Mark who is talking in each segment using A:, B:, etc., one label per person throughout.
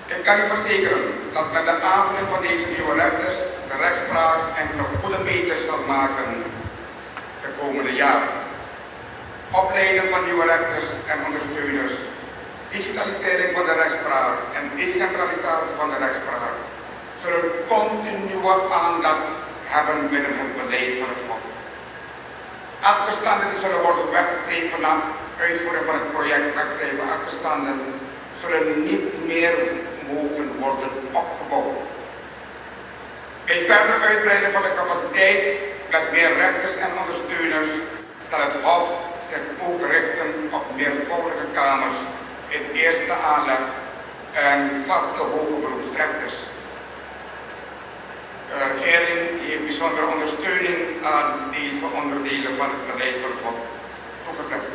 A: Ik kan u verzekeren dat met de aanvulling van deze nieuwe rechters de rechtspraak enkele goede meters zal maken de komende jaren. Opleiden van nieuwe rechters en ondersteuners, digitalisering van de rechtspraak en decentralisatie van de rechtspraak zullen continue aandacht hebben binnen het beleid van het Hof. Achterstanden die zullen worden weggestreven na uitvoering van het project wegschrijven achterstanden zullen niet meer mogen worden opgebouwd. Bij verder uitbreiden van de capaciteit met meer rechters en ondersteuners zal het Hof zich ook richten op meervoudige kamers in eerste aanleg en vaste hoge beroepsrechters. De regering heeft bijzondere ondersteuning aan deze onderdelen van het beleid van het Hof toegezegd.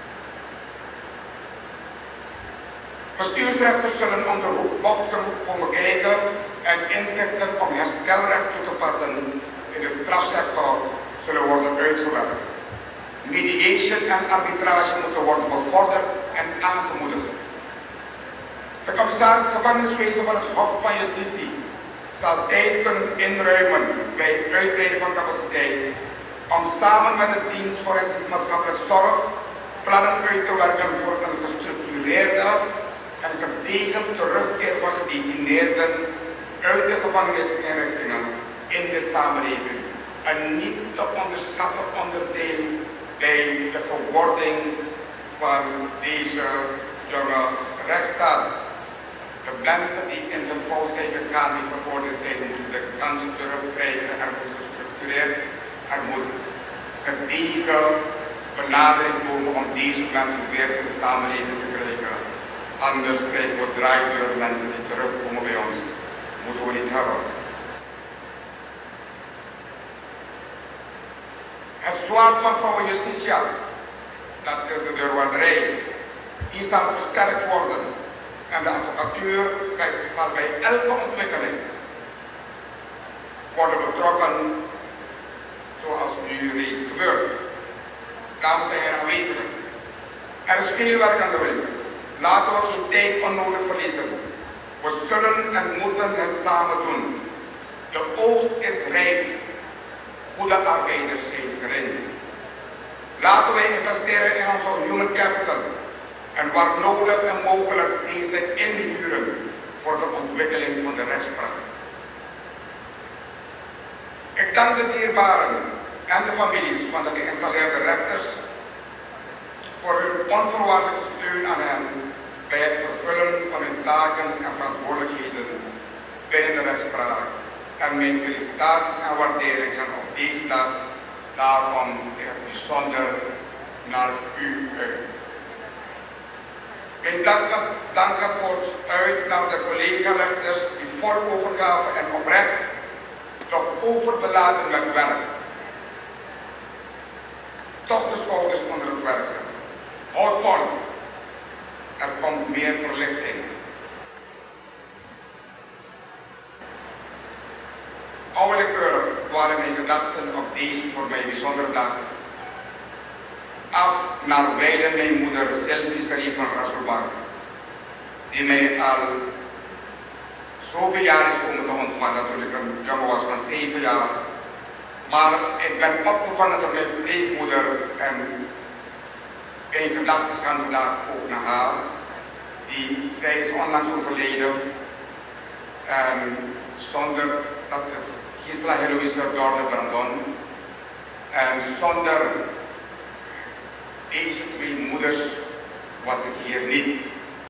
A: Bestuursrechters zullen om de bochten komen kijken en inzichten om herstelrecht toe te passen in de strafsector zullen worden uitgewerkt. Mediation en arbitrage moeten worden bevorderd en aangemoedigd. De commissaris gevangeniswezen van het Hof van Justitie zal tijd kunnen inruimen bij het uitbreiden van capaciteit om samen met de dienst forensisch maatschappelijk zorg plannen uit te werken voor een gestructureerde en gedegen terugkeer van gedetineerden uit de gevangenisinrichtingen in de samenleving. Een niet te onderschatten onderdeel bij de verwording van deze jonge rechtsstaat. De mensen die in de fout zijn gegaan, die verworden zijn, moeten de kans terugkrijgen. Er moet gestructureerd, er moet gedegen benadering komen om deze mensen weer in de samenleving te krijgen. Anders krijgen we draaideuren mensen die terugkomen bij ons. Dat moeten we niet hebben. Het zwaard van vrouwen Justitia, dat is de deurwaarderij, die zal versterkt worden. En de advocatuur zal bij elke ontwikkeling worden betrokken, zoals nu reeds gebeurt. Dames en heren aanwezigen, er is veel werk aan de winkel. Laten we geen tijd onnodig verliezen. We zullen en moeten het samen doen. De oogst is rijp. Goede arbeiders zijn gering. Laten wij investeren in onze human capital. En waar nodig en mogelijk deze inhuren voor de ontwikkeling van de rechtspraak. Ik dank de dierbaren en de families van de geïnstalleerde rechters voor hun onvoorwaardelijke steun aan hen bij het vervullen van hun taken en verantwoordelijkheden binnen de rechtspraak. En mijn felicitaties en waardering gaan op deze dag daarom in het bijzonder naar u uit. Mijn dank gaat voorts uit naar de collega-rechters die vol overgave en oprecht, toch overbeladen met werk, toch de schouders onder het werk zetten. Houd vol, er komt meer verlichting. Onwillekeurig waren mijn gedachten op deze voor mij bijzondere dag af naar wijlen mijn moeder Iwan Rasoelbaks, die mij al zoveel jaar is komen te ontvangen toen ik een jongen was van 7 jaar. Maar ik ben opgevangen door mijn pleegmoeder en mijn gedachten gaan vandaag ook naar haar. Zij is onlangs overleden en zonder, dat is gisteren door de Brandon. En zonder deze twee moeders was ik hier niet.